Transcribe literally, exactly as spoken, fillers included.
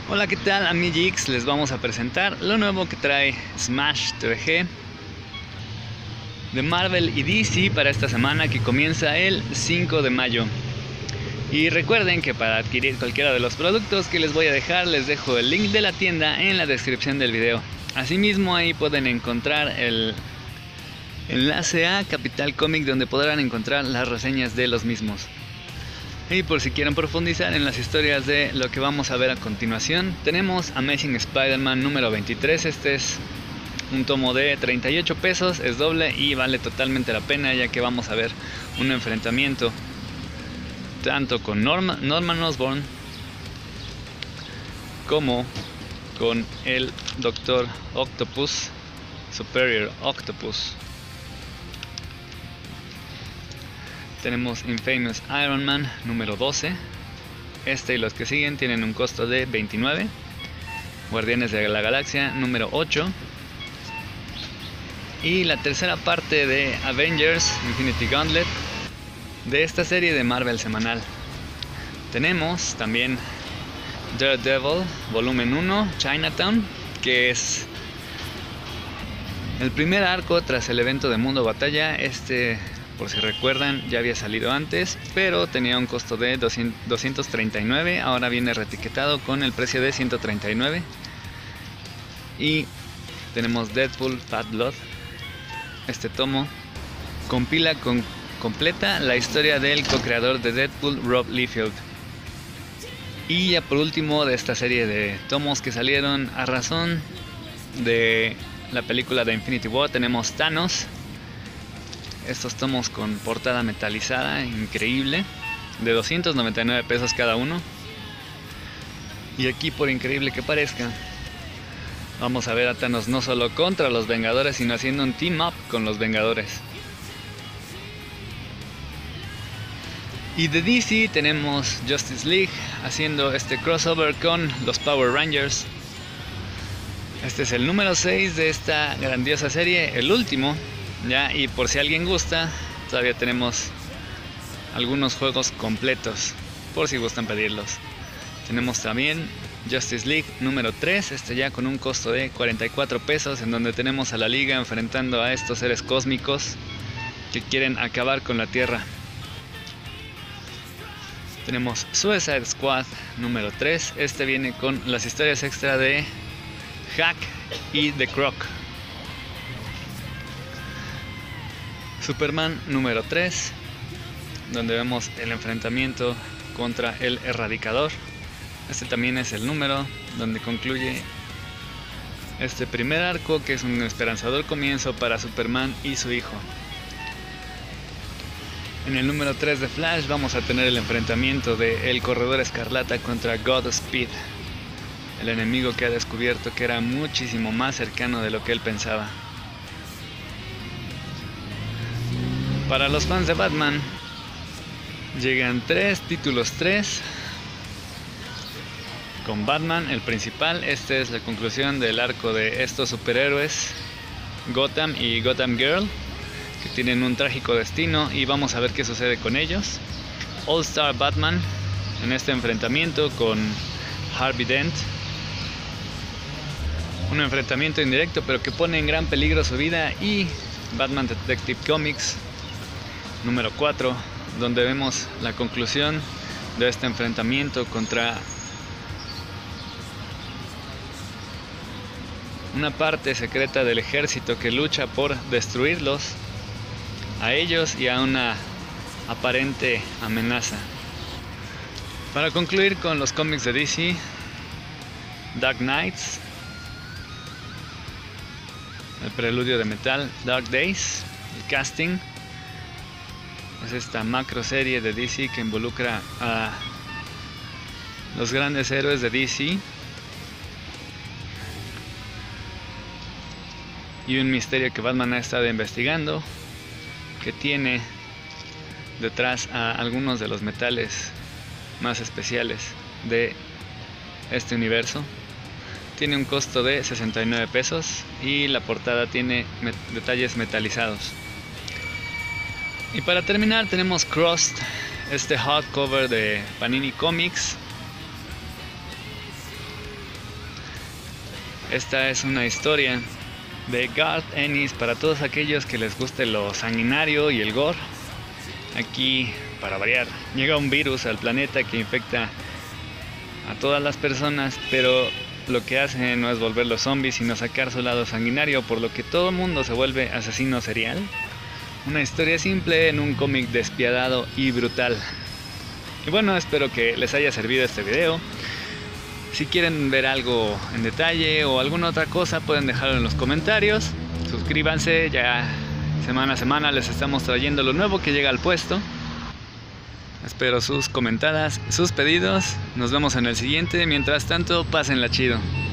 Hola, ¿qué tal, amigos? Les vamos a presentar lo nuevo que trae Smash T V G de Marvel y D C para esta semana que comienza el cinco de mayo. Y recuerden que para adquirir cualquiera de los productos que les voy a dejar, les dejo el link de la tienda en la descripción del video. Asimismo, ahí pueden encontrar el enlace a Capital Comic, donde podrán encontrar las reseñas de los mismos. Y por si quieren profundizar en las historias de lo que vamos a ver a continuación, tenemos Amazing Spider-Man número veintitrés. Este es un tomo de treinta y ocho pesos, es doble y vale totalmente la pena, ya que vamos a ver un enfrentamiento tanto con Norma, Norman Osborn como con el Doctor Octopus, Superior Octopus. Tenemos Infamous Iron Man número doce. Este y los que siguen tienen un costo de veintinueve. Guardianes de la Galaxia número ocho. Y la tercera parte de Avengers Infinity Gauntlet de esta serie de Marvel semanal. Tenemos también Daredevil volumen uno, Chinatown, que es el primer arco tras el evento de Mundo Batalla. Este, por si recuerdan, ya había salido antes, pero tenía un costo de doscientos treinta y nueve. Ahora viene reetiquetado con el precio de ciento treinta y nueve. Y tenemos Deadpool Bad Blood. Este tomo compila con completa la historia del co-creador de Deadpool, Rob Liefeld. Y ya por último de esta serie de tomos que salieron a razón de la película de Infinity War, tenemos Thanos. Estos tomos con portada metalizada, increíble, de doscientos noventa y nueve pesos cada uno. Y aquí, por increíble que parezca, vamos a ver a Thanos no solo contra los Vengadores, sino haciendo un team up con los Vengadores. Y de D C tenemos Justice League haciendo este crossover con los Power Rangers. Este es el número seis de esta grandiosa serie, el último. Ya, y por si alguien gusta, todavía tenemos algunos juegos completos, por si gustan pedirlos. Tenemos también Justice League número tres, este ya con un costo de cuarenta y cuatro pesos, en donde tenemos a la Liga enfrentando a estos seres cósmicos que quieren acabar con la Tierra. Tenemos Suicide Squad número tres, este viene con las historias extra de Hack y The Croc. Superman número tres, donde vemos el enfrentamiento contra el Erradicador. Este también es el número donde concluye este primer arco, que es un esperanzador comienzo para Superman y su hijo. En el número tres de Flash vamos a tener el enfrentamiento de el Corredor Escarlata contra Godspeed, el enemigo que ha descubierto que era muchísimo más cercano de lo que él pensaba. Para los fans de Batman llegan tres títulos tres con Batman, el principal. Este es la conclusión del arco de estos superhéroes, Gotham y Gotham Girl, que tienen un trágico destino y vamos a ver qué sucede con ellos. All Star Batman en este enfrentamiento con Harvey Dent, un enfrentamiento indirecto pero que pone en gran peligro su vida. Y Batman Detective Comics número cuatro, donde vemos la conclusión de este enfrentamiento contra una parte secreta del ejército que lucha por destruirlos a ellos y a una aparente amenaza. Para concluir con los cómics de D C, Dark Knights, el preludio de metal, Dark Days, el casting. Es esta macro serie de D C que involucra a los grandes héroes de D C y un misterio que Batman ha estado investigando, que tiene detrás a algunos de los metales más especiales de este universo. Tiene un costo de sesenta y nueve pesos y la portada tiene met- detalles metalizados. Y para terminar tenemos Crossed, este hardcover de Panini Comics, Esta es una historia de Garth Ennis para todos aquellos que les guste lo sanguinario y el gore. Aquí, para variar, llega un virus al planeta que infecta a todas las personas, pero lo que hace no es volverlos zombies, sino sacar su lado sanguinario, por lo que todo el mundo se vuelve asesino serial. Una historia simple en un cómic despiadado y brutal. Y bueno, espero que les haya servido este video. Si quieren ver algo en detalle o alguna otra cosa, pueden dejarlo en los comentarios. Suscríbanse, ya semana a semana les estamos trayendo lo nuevo que llega al puesto. Espero sus comentadas, sus pedidos. Nos vemos en el siguiente. Mientras tanto, pásenla chido.